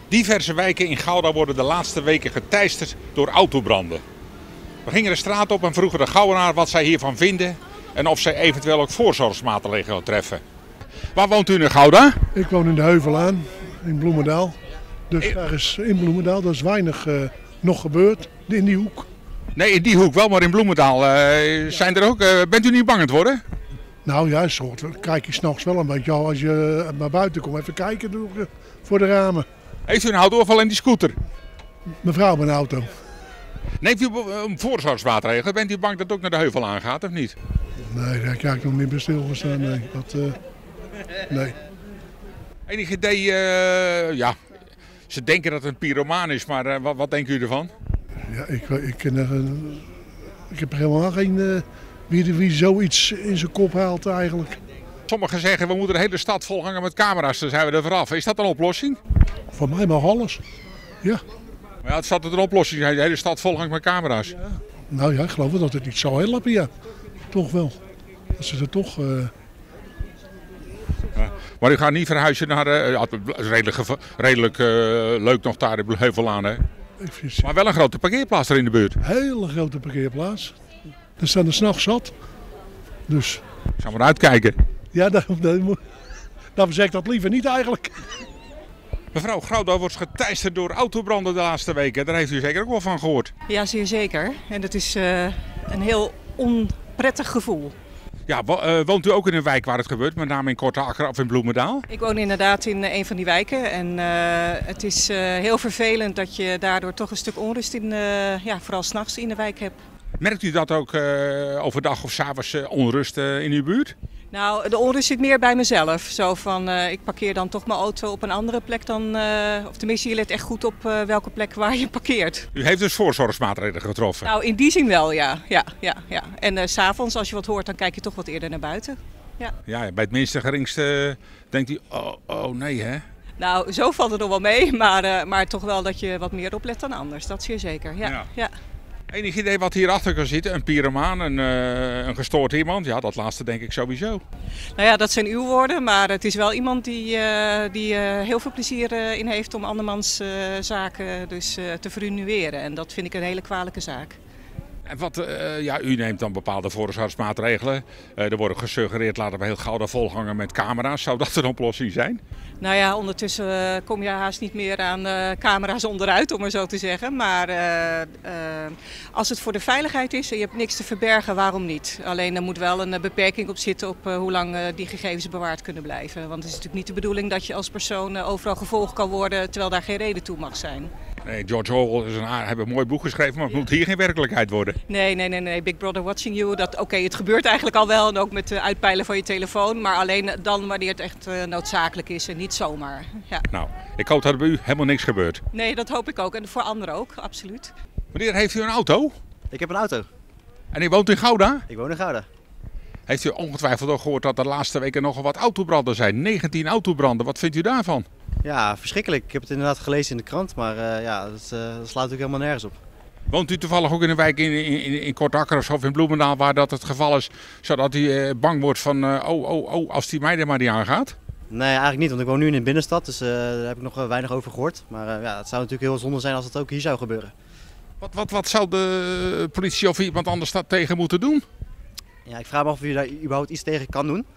Diverse wijken in Gouda worden de laatste weken geteisterd door autobranden. We gingen de straat op en vroegen de Goudenaar wat zij hiervan vinden en of zij eventueel ook voorzorgsmaatregelen treffen. Waar woont u in Gouda? Ik woon in de Heuvelaan, in Bloemendaal. Dus daar is in Bloemendaal, er is weinig nog gebeurd in die hoek. Nee, in die hoek wel, maar in Bloemendaal zijn er ook. Bent u niet bang aan het worden? Nou ja, kijk je s'nachts wel een beetje als je naar buiten komt. Even kijken voor de ramen. Heeft u een auto of alleen die scooter? Mevrouw met een auto. Neemt u een voorzorgsmaatregelen? Bent u bang dat het ook naar de heuvel aangaat of niet? Nee, daar kijk ik nog niet bij stilgestaan. Nee. Nee. Enig idee, ja, ze denken dat het een pyromaan is, maar wat denkt u ervan? Ja, ik heb helemaal geen wie zoiets in zijn kop haalt eigenlijk. Sommigen zeggen we moeten de hele stad volhangen met camera's, dan zijn we er vanaf. Is dat een oplossing? Voor mij mag alles. Ja. Maar ja, het staat een oplossing, de hele stad volhangt met camera's. Ja. Nou ja, ik geloof wel dat het niet zou helpen, ja. Toch wel. Dat ze er toch... Maar u gaat niet verhuizen naar, redelijk leuk nog daar in Heuvelaan, hè? Maar wel een grote parkeerplaats er in de buurt. Een hele grote parkeerplaats. Er staan er 's nachts zat. Dus... Ik zou maar uitkijken. Ja, daarom zeg ik dat liever niet eigenlijk. Mevrouw, Gouda wordt geteisterd door autobranden de laatste weken. Daar heeft u zeker ook wel van gehoord. Ja, zeer zeker. En dat is een heel onprettig gevoel. Ja, woont u ook in een wijk waar het gebeurt, met name in Korte Akker of in Bloemendaal? Ik woon inderdaad in een van die wijken en het is heel vervelend dat je daardoor toch een stuk onrust vooral 's nachts in de wijk hebt. Merkt u dat ook overdag of 's avonds onrust in uw buurt? Nou, de onrust zit meer bij mezelf. Zo van, ik parkeer dan toch mijn auto op een andere plek dan... of tenminste, je let echt goed op welke plek waar je parkeert. U heeft dus voorzorgsmaatregelen getroffen? Nou, in die zin wel, ja. En 's avonds, als je wat hoort, dan kijk je toch wat eerder naar buiten. Ja, bij het minste geringste denkt u, oh nee hè? Nou, zo valt het nog wel mee, maar toch wel dat je wat meer oplet dan anders. Dat zeer zeker, ja. Enig idee wat hierachter kan zitten? Een pyromaan, een gestoord iemand? Ja, dat laatste denk ik sowieso. Nou ja, dat zijn uw woorden, maar het is wel iemand die heel veel plezier in heeft om andermans zaken dus, te verruinueren. En dat vind ik een hele kwalijke zaak. En u neemt dan bepaalde voorzorgsmaatregelen. Er wordt gesuggereerd, laten we heel Gouda volhangen met camera's. Zou dat een oplossing zijn? Nou ja, ondertussen kom je haast niet meer aan camera's onderuit, om maar zo te zeggen. Maar als het voor de veiligheid is en je hebt niks te verbergen, waarom niet? Alleen er moet wel een beperking op zitten op hoe lang die gegevens bewaard kunnen blijven. Want het is natuurlijk niet de bedoeling dat je als persoon overal gevolgd kan worden, terwijl daar geen reden toe mag zijn. Nee, George Orwell heeft een mooi boek geschreven, maar het moet hier geen werkelijkheid worden. Nee. Big Brother watching you. Oké, het gebeurt eigenlijk al wel. En ook met het uitpeilen van je telefoon. Maar alleen dan wanneer het echt noodzakelijk is en niet zomaar. Ja. Nou, ik hoop dat er bij u helemaal niks gebeurt. Nee, dat hoop ik ook. En voor anderen ook, absoluut. Meneer, heeft u een auto? Ik heb een auto. En u woont in Gouda? Ik woon in Gouda. Heeft u ongetwijfeld ook gehoord dat er de laatste weken nogal wat autobranden zijn? 19 autobranden, wat vindt u daarvan? Ja, verschrikkelijk. Ik heb het inderdaad gelezen in de krant, maar dat slaat natuurlijk helemaal nergens op. Woont u toevallig ook in een wijk in Korte Akker of in Bloemendaal waar dat het geval is, zodat u bang wordt van als die mij er maar niet aangaat? Nee, eigenlijk niet, want ik woon nu in de binnenstad, dus daar heb ik nog weinig over gehoord. Maar het zou natuurlijk heel zonde zijn als het ook hier zou gebeuren. Wat zou de politie of iemand anders daar tegen moeten doen? Ja, ik vraag me af of je daar überhaupt iets tegen kan doen.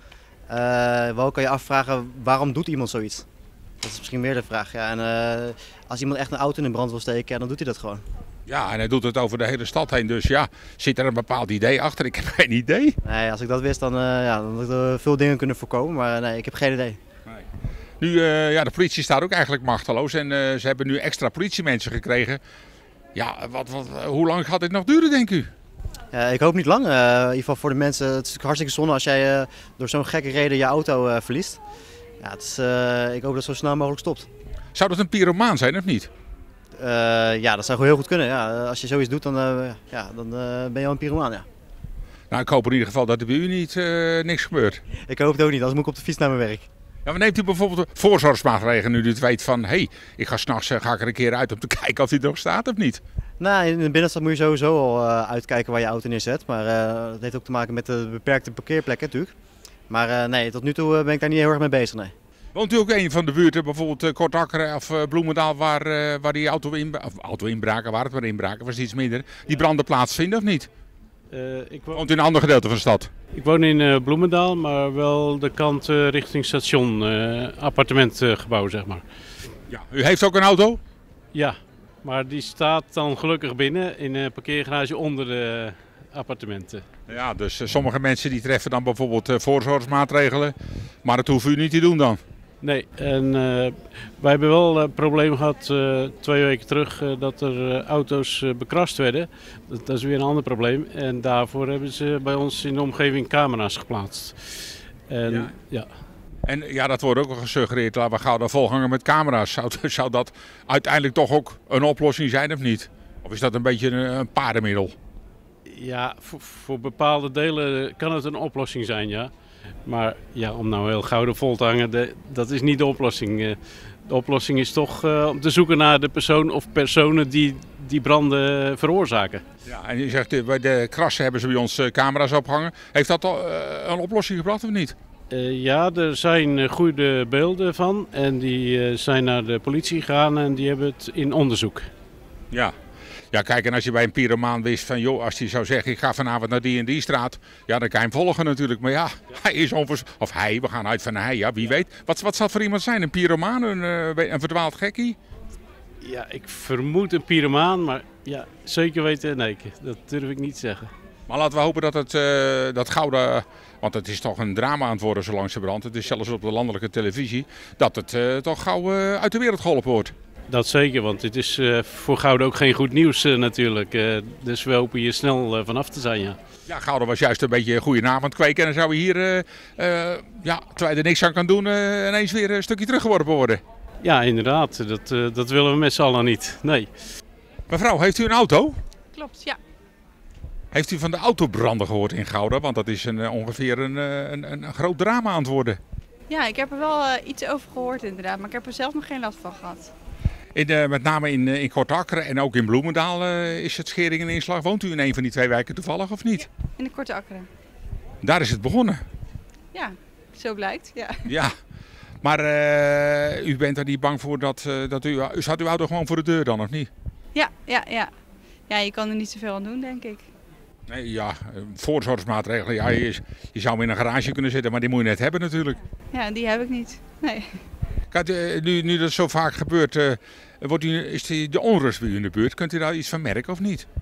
Wel kan je afvragen, waarom doet iemand zoiets? Dat is misschien meer de vraag. Ja, en als iemand echt een auto in de brand wil steken, dan doet hij dat gewoon. Ja, en hij doet het over de hele stad heen. Dus ja, zit er een bepaald idee achter? Ik heb geen idee. Nee, als ik dat wist, dan had ik veel dingen kunnen voorkomen. Maar nee, ik heb geen idee. Nee. Nu, de politie staat ook eigenlijk machteloos. En ze hebben nu extra politiemensen gekregen. Ja, hoe lang gaat dit nog duren, denk u? Ik hoop niet lang. In ieder geval voor de mensen. Het is natuurlijk hartstikke zonde als jij door zo'n gekke reden je auto verliest. Ja, ik hoop dat het zo snel mogelijk stopt. Zou dat een pyromaan zijn of niet? Ja, dat zou heel goed kunnen. Ja. Als je zoiets doet, dan ben je al een pyromaan. Ja. Nou, ik hoop in ieder geval dat er bij u niet niks gebeurt. Ik hoop het ook niet, anders moet ik op de fiets naar mijn werk. Ja, maar neemt u bijvoorbeeld voorzorgsmaatregelen nu u het weet van... ik ga 's nachts ga ik er een keer uit om te kijken of hij er nog staat of niet? Nou, in de binnenstad moet je sowieso al uitkijken waar je auto neerzet. Maar dat heeft ook te maken met de beperkte parkeerplekken natuurlijk. Maar nee, tot nu toe ben ik daar niet heel erg mee bezig. Nee. Woont u ook een van de buurten, bijvoorbeeld Kortakker of Bloemendaal, waar die auto-inbraken, waar het maar inbraken, was iets minder, die branden plaatsvinden of niet? Woont u in een ander gedeelte van de stad? Ik woon in Bloemendaal, maar wel de kant richting station, appartementgebouw zeg maar. Ja. U heeft ook een auto? Ja, maar die staat dan gelukkig binnen in een parkeergarage onder de appartementen. Ja, dus sommige mensen die treffen dan bijvoorbeeld voorzorgsmaatregelen, maar dat hoeft u niet te doen dan? Nee, en wij hebben wel een probleem gehad 2 weken terug dat er auto's bekrast werden. Dat is weer een ander probleem en daarvoor hebben ze bij ons in de omgeving camera's geplaatst. En, ja. En ja, dat wordt ook al gesuggereerd, laten we gauw daar volhangen met camera's. Zou dat uiteindelijk toch ook een oplossing zijn of niet? Of is dat een beetje een paardenmiddel? Ja, voor bepaalde delen kan het een oplossing zijn, ja. Maar ja, om nou heel gouden vol te hangen, dat is niet de oplossing. De oplossing is toch om te zoeken naar de persoon of personen die branden veroorzaken. Ja, en je zegt, bij de krassen hebben ze bij ons camera's opgehangen. Heeft dat al een oplossing gebracht of niet? Ja, er zijn goede beelden van en die zijn naar de politie gegaan en die hebben het in onderzoek. Ja. Ja, kijk, en als je bij een pyromaan wist van, joh, als hij zou zeggen, ik ga vanavond naar die en die straat, ja, dan kan je hem volgen natuurlijk. Maar ja, hij is of hij, we gaan uit van hij, ja, wie weet. Wat zal het voor iemand zijn? Een pyromaan, een verdwaald gekkie? Ja, ik vermoed een pyromaan, maar ja, zeker weten, nee, dat durf ik niet zeggen. Maar laten we hopen dat dat gouden, want het is toch een drama aan het worden zolang ze brandt. Het is zelfs op de landelijke televisie, dat het toch gauw uit de wereld geholpen wordt. Dat zeker, want dit is voor Gouda ook geen goed nieuws natuurlijk. Dus we hopen hier snel vanaf te zijn, ja. Ja, Gouda was juist een beetje een goede naam aan het kweken. En dan zou hier, terwijl je er niks aan kan doen, ineens weer een stukje teruggeworpen worden. Ja, inderdaad. Dat willen we met z'n allen niet. Nee. Mevrouw, heeft u een auto? Klopt, ja. Heeft u van de autobranden gehoord in Gouda? Want dat is ongeveer een groot drama aan het worden. Ja, ik heb er wel iets over gehoord inderdaad, maar ik heb er zelf nog geen last van gehad. Met name in Kortakker en ook in Bloemendaal is het schering en inslag. Woont u in een van die 2 wijken toevallig of niet? Ja, in de Kortakkeren. Daar is het begonnen? Ja, zo blijkt, ja. Ja, maar u bent er niet bang voor dat u staat uw auto gewoon voor de deur dan of niet? Ja. Ja, je kan er niet zoveel aan doen, denk ik. Nee, ja, voorzorgsmaatregelen. Ja, je zou hem in een garage kunnen zetten, maar die moet je net hebben natuurlijk. Ja, die heb ik niet, nee. Kijk, nu dat zo vaak gebeurt, is de onrust bij u in de buurt? Kunt u daar iets van merken of niet?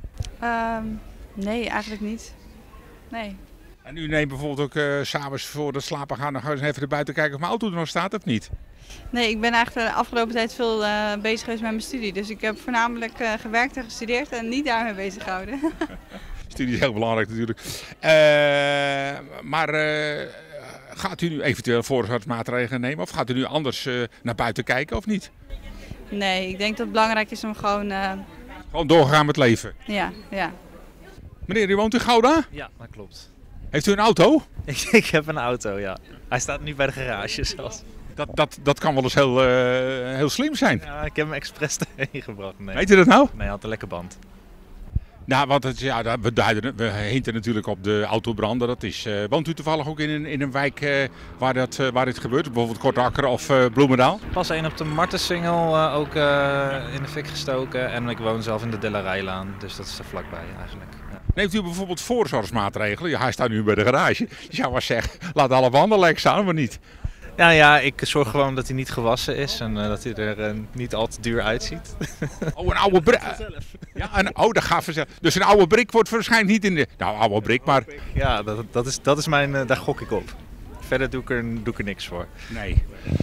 Nee, eigenlijk niet. Nee. En u neemt bijvoorbeeld ook 's avonds voor het slapen gaan, dan gaan we eens even naar buiten kijken of mijn auto er nog staat of niet? Nee, ik ben eigenlijk de afgelopen tijd veel bezig geweest met mijn studie. Dus ik heb voornamelijk gewerkt en gestudeerd en niet daarmee bezig gehouden. Studie is heel belangrijk natuurlijk. Maar gaat u nu eventueel voorzorgsmaatregelen nemen of gaat u nu anders naar buiten kijken of niet? Nee, ik denk dat het belangrijk is om gewoon... Gewoon doorgaan met leven? Ja. Meneer, u woont in Gouda? Ja, dat klopt. Heeft u een auto? Ik heb een auto, ja. Hij staat nu bij de garage zelfs. Dat kan wel eens heel slim zijn. Ja, ik heb hem expres erheen gebracht. Nee. Weet u dat nou? Nee, hij had een lekke band. Nou, want we hinten natuurlijk op de autobranden. Woont u toevallig ook in een wijk waar dit gebeurt? Bijvoorbeeld Kortakker of Bloemendaal? Pas één op de Martensingel ook in de fik gestoken. En ik woon zelf in de Delarijlaan, dus dat is er vlakbij eigenlijk. Ja. Neemt u bijvoorbeeld voorzorgsmaatregelen? Ja, hij staat nu bij de garage. Je zou wel zeggen, laat alle wanden lek staan, maar niet. Ja, ik zorg gewoon dat hij niet gewassen is en dat hij er niet al te duur uitziet. Oh, een oude brik. Ja, dat gaat vanzelf. Dus een oude brik wordt waarschijnlijk niet in de... Nou, oude brik, maar... Ja, dat is mijn... daar gok ik op. Verder doe ik er niks voor. Nee.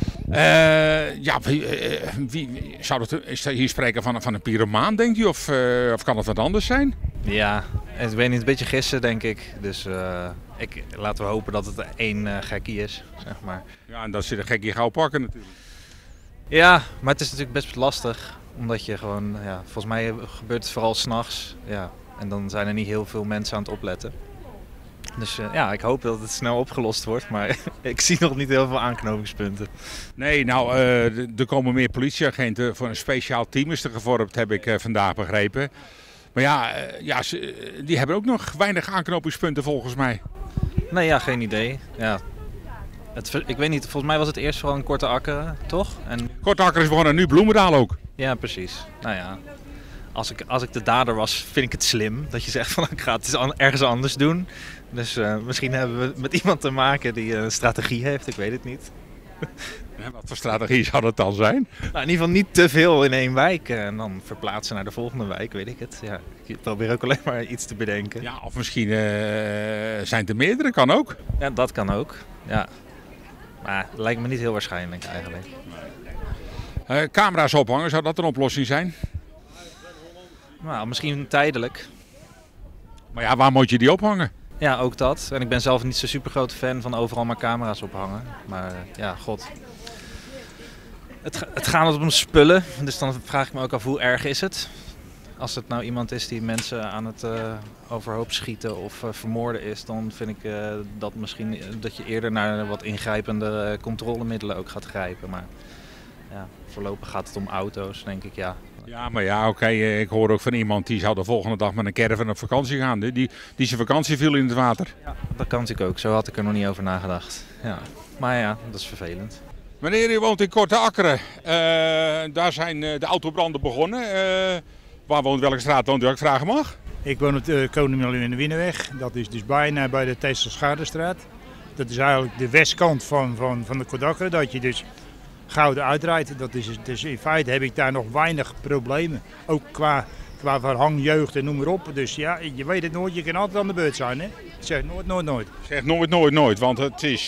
Is er hier spreken van een pyromaan, denkt u? Of kan het wat anders zijn? Ja, ik weet niet, een beetje gissen, denk ik. Dus laten we hopen dat het één gekkie is, zeg maar. Ja, en dat ze de gekkie gauw pakken natuurlijk. Ja, maar het is natuurlijk best lastig. Omdat je gewoon, volgens mij gebeurt het vooral 's nachts. Ja, en dan zijn er niet heel veel mensen aan het opletten. Dus ik hoop dat het snel opgelost wordt, maar ik zie nog niet heel veel aanknopingspunten. Nee, nou, er komen meer politieagenten voor een speciaal team is er gevormd, heb ik vandaag begrepen. Maar die hebben ook nog weinig aanknopingspunten volgens mij. Nee, geen idee. Ja. Ik weet niet, volgens mij was het eerst vooral een Korte Akker, toch? Korte Akker is begonnen, nu Bloemendaal ook. Ja, precies. Nou ja, als ik de dader was, vind ik het slim dat je zegt van ik ga het ergens anders doen. Dus misschien hebben we met iemand te maken die een strategie heeft, ik weet het niet. Wat voor strategie zou dat dan zijn? Nou, in ieder geval niet te veel in één wijk en dan verplaatsen naar de volgende wijk, weet ik het. Ja, ik probeer ook alleen maar iets te bedenken. Ja, of misschien zijn het er meerdere, kan ook. Ja, dat kan ook. Ja. Maar lijkt me niet heel waarschijnlijk eigenlijk. Camera's ophangen, zou dat een oplossing zijn? Nou, misschien tijdelijk. Maar ja, waar moet je die ophangen? Ja, ook dat. En ik ben zelf niet zo'n super grote fan van overal maar camera's ophangen. Maar ja, god. Het gaat om spullen, dus dan vraag ik me ook af hoe erg is het? Als het nou iemand is die mensen aan het overhoop schieten of vermoorden is, dan vind ik dat je eerder naar wat ingrijpende controlemiddelen ook gaat grijpen. Maar ja, voorlopig gaat het om auto's, denk ik, ja. Ja, maar ja, oké. Ik hoor ook van iemand die zou de volgende dag met een caravan op vakantie gaan. Die zijn vakantie viel in het water. Ja, dat kan natuurlijk ook. Zo had ik er nog niet over nagedacht. Ja. Maar ja, dat is vervelend. Meneer, u woont in Korte Akkeren. Daar zijn de autobranden begonnen. Welke straat woont u, als ik vragen mag? Ik woon op de Koning in de Winnenweg. Dat is dus bijna bij de Teeselschadestraat. Dat is eigenlijk de westkant van de Korte Akkeren. Dat je dus Gouden uitrijdt. Dus in feite heb ik daar nog weinig problemen. Ook qua verhang, jeugd en noem maar op. Dus ja, je weet het nooit. Je kan altijd aan de beurt zijn. Hè? Zeg nooit. Zeg nooit. Want het is...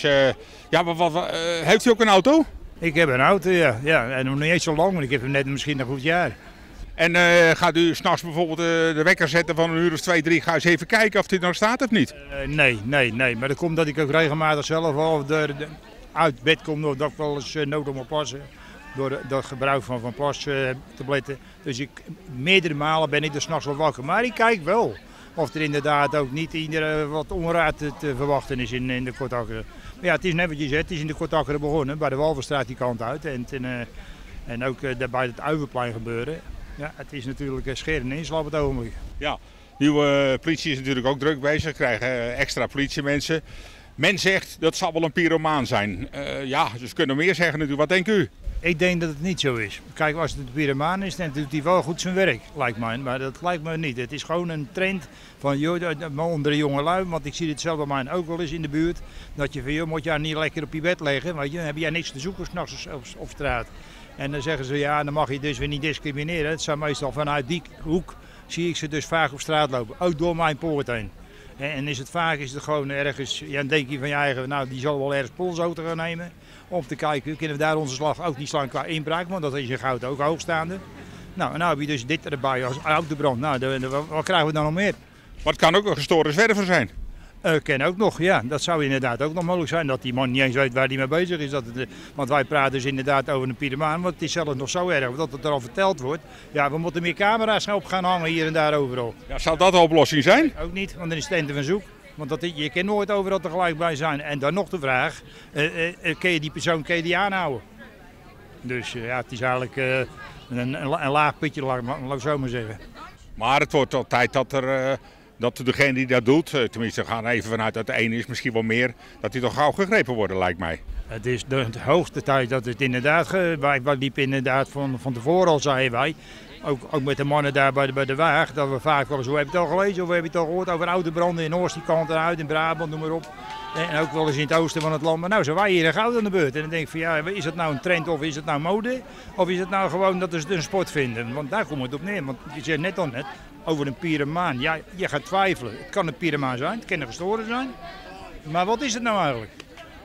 heeft u ook een auto? Ik heb een auto, ja. En nog niet eens zo lang, want ik heb hem net misschien een goed jaar. En gaat u s'nachts bijvoorbeeld de wekker zetten van 1 uur of 2, 3? Ga eens even kijken of dit nog staat of niet? Nee. Maar dat komt dat ik ook regelmatig zelf al uit bed kom. Dat ik wel eens nodig moet plassen. Door het gebruik van plastabletten. Dus meerdere malen ben ik er s'nachts wel wakker. Maar ik kijk wel of er inderdaad ook niet wat onraad te verwachten is in de Korte Akkeren. Maar ja, het is net wat je zegt, het is in de Korte Akkeren begonnen. Bij de Walverstraat die kant uit. En ook bij het Uiverplein gebeuren. Ja, het is natuurlijk scheren en inslag op het ogenblik. Ja, nieuwe politie is natuurlijk ook druk bezig. Krijgen extra politiemensen. Men zegt dat zal wel een pyromaan zijn. Dus kunnen meer zeggen natuurlijk. Wat denkt u? Ik denk dat het niet zo is. Kijk, als het een pyromaan is, dan doet hij wel goed zijn werk, lijkt mij. Maar dat lijkt me niet. Het is gewoon een trend van onder de jonge lui. Want ik zie het zelf bij mij ook wel eens in de buurt. Dat je van, joh, moet je niet lekker op je bed liggen. Want dan heb je niks te zoeken s'nachts op straat. En dan zeggen ze, ja, dan mag je dus weer niet discrimineren. Het zijn meestal vanuit die hoek, zie ik ze dus vaak op straat lopen. Ook door mijn poort heen. En is het gewoon ergens, dan denk je van je eigen, nou die zal wel ergens polsauto gaan nemen. Om te kijken, kunnen we daar onze slag ook niet slaan qua inbraak, want dat is in goud ook hoogstaande. Nou, en nou heb je dus dit erbij als autobrand. Nou, wat krijgen we dan nog meer? Maar het kan ook een gestoorde zwerver zijn. Ken ook nog, ja. Dat zou inderdaad ook nog mogelijk zijn. Dat die man niet eens weet waar hij mee bezig is. Want wij praten dus inderdaad over een pyromaan. Want het is zelfs nog zo erg dat het er al verteld wordt. Ja, we moeten meer camera's op gaan hangen hier en daar overal. Ja, zou dat de oplossing zijn? Ook niet, want dan is het einde van zoek. Want je kan nooit overal tegelijk bij zijn. En dan nog de vraag, kun je die persoon aanhouden? Dus ja, het is eigenlijk een laag pitje, laat ik zo maar zeggen. Maar het wordt al tijd dat degene die dat doet, tenminste we gaan even vanuit dat de ene is, misschien wel meer, dat die toch gauw gegrepen worden, lijkt mij. Het is de hoogste tijd dat het inderdaad, wij liepen inderdaad van tevoren al, zeiden wij, ook met de mannen daar bij de Waag, dat we vaak wel eens, hoe heb je het al gelezen of heb je het al gehoord over autobranden in Oost, die kant eruit, in Brabant, noem maar op. En ook wel eens in het oosten van het land. Maar nou zijn wij hier in goud aan de beurt. En dan denk ik van ja, is het nou een trend of is het nou mode? Of is het nou gewoon dat we het een sport vinden? Want daar komt het op neer. Want je zei net over een pyromaan. Ja, je gaat twijfelen. Het kan een pyromaan zijn, het kan een gestoorde zijn. Maar wat is het nou eigenlijk?